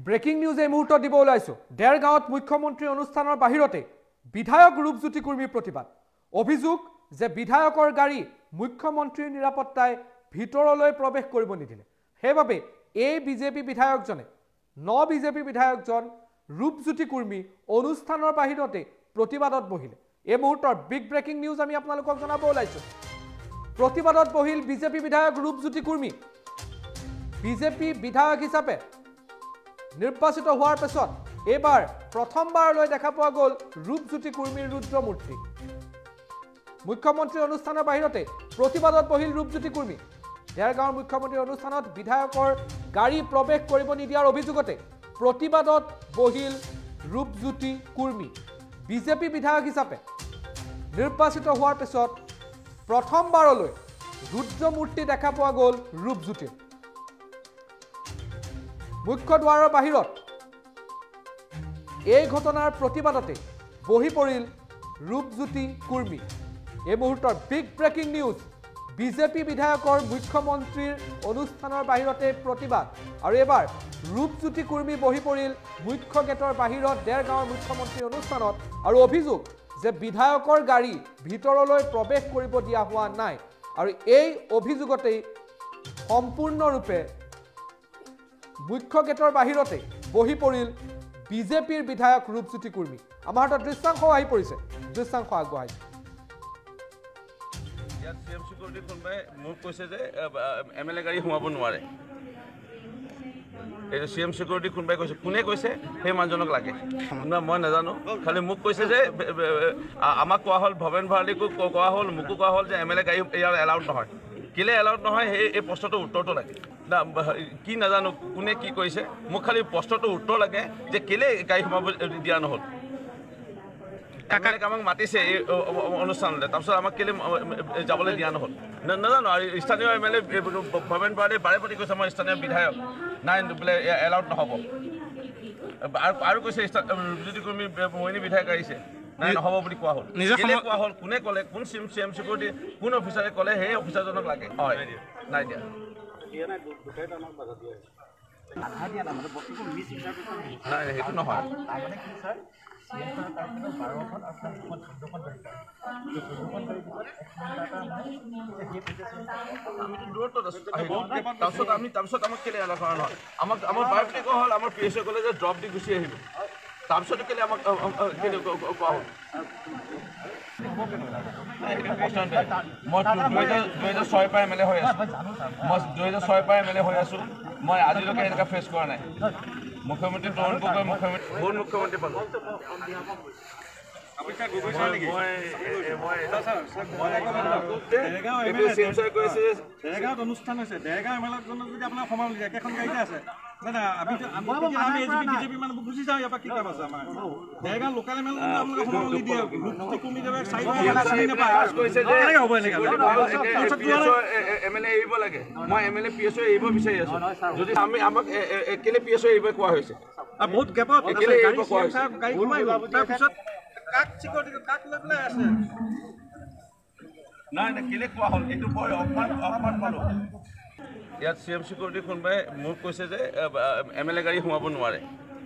breaking news এই মুহূৰ্তত দিব ওলাইছো দেৰগাঁৱত মুখ্যমন্ত্ৰী অনুষ্ঠানৰ বাহিৰতে বিধায়ক ৰূপজ্যোতি কুৰ্মীৰ প্ৰতিবাদ অভিযোগ যে বিধায়কৰ গাড়ী মুখ্যমন্ত্ৰীৰ নিৰাপত্তাই ভিতৰলৈ প্ৰৱেশ কৰিব নিদিলে হেবাবে এই বিজেপি বিধায়কজনে বিজেপি বিধায়কজন ৰূপজ্যোতি কুৰ্মী অনুষ্ঠানৰ বাহিৰতে প্ৰতিবাদত বহিলে এই মুহূৰ্তৰ বিগ ব্ৰেকিং নিউজ আমি আপোনালোকক জনাব ওলাইছো প্ৰতিবাদত বহিল বিজেপি বিধায়ক ৰূপজ্যোতি কুৰ্মী বিজেপি বিধায়ক হিচাপে নিৰ্বাচিত হোৱাৰ পিছত এবাৰ প্ৰথমবাৰলৈ দেখা পোৱা গ'ল ৰূপজ্যোতি কুৰ্মীৰ ৰুদ্ৰমূৰ্তি মুখ্যমন্ত্ৰী অনুষ্ঠানৰ বাহিৰতে প্ৰতিবাদত বহিল ৰূপজ্যোতি কুৰ্মী দেৰগাঁৱৰ মুখ্যমন্ত্ৰী অনুষ্ঠানত বিধায়কৰ গাড়ী প্ৰৱেশ কৰিব নিদিয়াৰ অভিযোগতে প্ৰতিবাদত বহিল ৰূপজ্যোতি কুৰ্মী বিজেপি বিধায়ক হিচাপে নিৰ্বাচিত হোৱাৰ পিছত প্ৰথমবাৰলৈ ৰুদ্ৰমূৰ্তি দেখা পোৱা গ'ল ৰূপজ্যোতি মুখ্য দ্বাৰৰ বাহিৰত এই ঘটনাৰ প্ৰতিবাদতে বহি পৰিল ৰূপজ্যোতি কুৰ্মী এই মুহূৰ্তৰ বিগ ব্ৰেকিং নিউজ বিজেপি বিধায়কৰ মুখ্যমন্ত্ৰীৰ অনুষ্ঠানৰ বাহিৰতে প্ৰতিবাদ আৰু এবাৰ ৰূপজ্যোতি কুৰ্মী বহি পৰিল মুখ্য গেটৰ বাহিৰত দেৰগাঁৱৰ মুখ্যমন্ত্ৰীৰ অনুষ্ঠানত আৰু অভিযোগ যে বিধায়কৰ গাড়ী ভিতৰলৈ প্ৰৱেশ কৰিব দিয়া হোৱা নাই আৰু এই অভিযোগতেই সম্পূৰ্ণৰূপে মুখ্য গেটৰ বাহিৰতে বহি পৰিল বিজেপিৰ বিধায়ক ৰূপজ্যোতি কুৰ্মী আমাৰ হাতত দৃশ্যাংশ আহি পৰিছে দৃশ্যাংশ আগবঢ়াইছে ইয়াত চিএম সিকিউৰিটি কোনোবাই মোক কৈছে যে এমএলএ গাড়ী সোমাব নোৱাৰে এইটো চিএম সিকিউৰিটি কোনোবাই কৈছে কোনে কৈছে সেই মানুহজনক লাগে মই নাজানো খালি মোক কৈছে যে আমাক কোৱা হ'ল ভৱেন ভৰালীকো কোৱা হ'ল মোকো কোৱা হ'ল যে এমএলএ গাড়ী ইয়াৰ এলাউড নহয় কেলে এলাউড নহয় এই প্ৰশ্নটোৰ উত্তৰটো লাগে না কি নাজানো কোনে কি কৈছে মোক খালি প্ৰশ্নটোৰ উত্তৰ লাগে যে কেলে গাড়ী সোমাব দিয়া নহ'ল আমাক মাতিছে এই অনুষ্ঠানলৈ তাৰপিছত আমাক কেলে যাবলৈ দিয়া নহ'ল নাজানো আৰু স্থানীয় এমএলএ ভৱেন ভৰালীয়ে বাৰে প্ৰতি কৈছে আমাৰ স্থানীয় বিধায়ক নাই বোলে এলাউড নহ'ব আৰু কৈছে ৰূপজ্যোতি কুৰ্মী মইনী বিধায়ক আহিছে নাই নহ'ব বুলি কোৱা হ'ল কেলে কোৱা হ'ল কোনে ক'লে কোন চিএম সিকিউৰিটি কোন অফিচাৰে ক'লে সেই অফিচাৰজনক লাগে হয় নাই দিয়া নাই সেইটো নহয় তাৰপিছত আমাক কেলে এলাউ কৰা নহয় আমাৰ বায়'পিক হ'ল আমাৰ PSO ক'লে যে ড্ৰপ দি গুচি আহিলোঁ তাৰপিছতো কেলে আমাক কেলে কোৱা হ'ল মই 2006 পৰা এমএলএ হৈ আছোঁ মই আজিলৈকে এনেকুৱা ফেচ কৰা নাই মুখ্যমন্ত্ৰী তৰুণ গগৈ মুখ্যমন্ত্ৰী পালোঁ দেৰগাঁৱত অনুষ্ঠান হৈছে দেৰগাঁও এমএলএজনক যদি আপোনাৰ সময় নিদিয়ে একেখন গাড়ীতে আছে বিজেপি মানুহ গুচি যাওঁ ইয়াৰ পৰা কি কাম আছে আমাৰ দেৰগাঁও লোকেল এমএলএ আপোনালোকে সময় নিদিয়ে এমএলএ এৰিব লাগে মই এমএলএ PSO এৰিব বিচাৰি আছোঁ যদি আমি আমাক কেলে PSO এৰিব কোৱা হৈছে বহুত গেপত তাৰপিছত কাক চিকিউৰিটি কাক লৈ পেলাই আছে নাই কেলে কোৱা হ'ল এইটো বৰ অপমান পালোঁ ইয়াত চিএম সিকিউৰিটি কোনোবাই মোক কৈছে যে এমএলএ গাড়ী সোমাব নোৱাৰে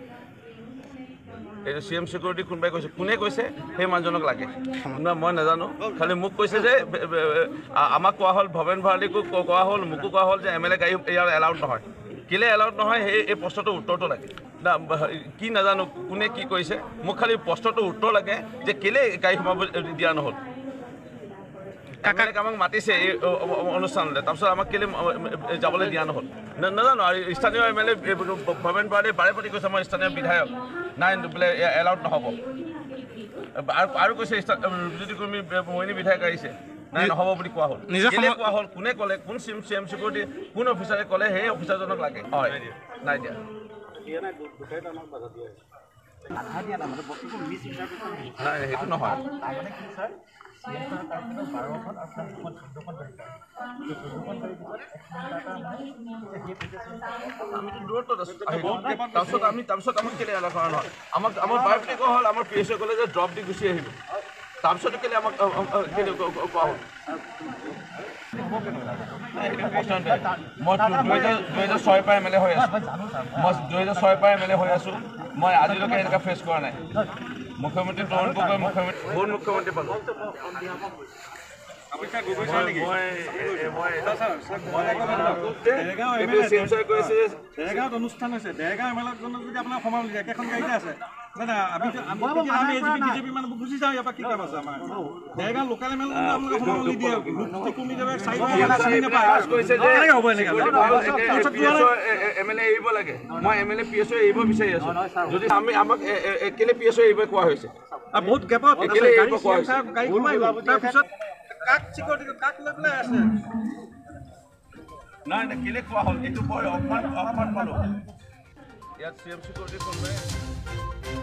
এইটো চিএম সিকিউৰিটি কোনোবাই কৈছে কোনে কৈছে সেই মানুহজনক লাগে মই নাজানো খালি মোক কৈছে যে আমাক কোৱা হ'ল ভৱেন ভৰালীকো কোৱা হ'ল মোকো কোৱা হ'ল যে এমএলএ গাড়ী ইয়াৰ এলাউড নহয় কেলে এলাউড নহয় এই প্ৰশ্নটোৰ উত্তৰটো লাগে না কি নাজানো কোনে কি কৈছে মোক খালি প্ৰশ্নটোৰ উত্তৰ লাগে যে কেলে গাড়ী সোমাব দিয়া নহ'ল আমাক মাতিছে এই অনুষ্ঠানলৈ তাৰপিছত আমাক কেলে যাবলৈ দিয়া নহ'ল নাজানো আৰু স্থানীয় এমএলএ ভৱেন ভৰালীয়ে বাৰে প্ৰতি কৈছে আমাৰ স্থানীয় বিধায়ক নাই বোলে এলাউড নহ'ব আৰু কৈছে ৰূপজ্যোতি কুৰ্মী মইনী বিধায়ক আহিছে নাই নহ'ব বুলি কোৱা হ'ল কেলে কোৱা হ'ল কোনে ক'লে কোন চিএম সিকিউৰিটি কোন অফিচাৰে ক'লে সেই অফিচাৰজনক লাগে হয় নাই দিয়া নাই সেইটো নহয় তাৰপিছত আমাক কেলে এলাউ কৰা নহয় আমাৰ বায়'পিক হ'ল আমাৰ PSO ক'লে যে ড্ৰপ দি গুচি আহিলোঁ তাৰপিছতো কেলে আমাক কেলে কোৱা হ'ল মই 2006 পৰা MLA হৈ আছোঁ মই 2006 পৰা MLA হৈ আছোঁ মই আজিলৈকে এনেকুৱা ফেচ কৰা নাই মুখ্যমন্ত্ৰী তৰুণ গগৈ মুখ্যমন্ত্ৰী পালোঁ দেৰগাঁৱত অনুষ্ঠান হৈছে দেৰগাঁও এমেলাজনত যদি আপোনাৰ সময় উলিয়ায় একেখন গাড়ীতে আছে দাদা আমি বিজেপি মানুহ গুচি যাওঁ ইয়াৰ পৰা কি কাম আছে আমাৰ দেৰগাঁও লোকেল এমেলা আপোনালোকে সময় উলি দিয়ে MLA এৰিব লাগে মই MLA PSO এৰিব বিচাৰি আছোঁ যদি আমি আমাক কেলে PSO এৰিব কোৱা হৈছে বহুত গেপত তাৰপিছত কাক চিকিউৰিটি কাক লৈ পেলাই আছে নাই নাই কেলে কোৱা হ'ল এইটো বৰ অপমান পালোঁ ইয়াত CM চিকিউৰিটি কোনোবাই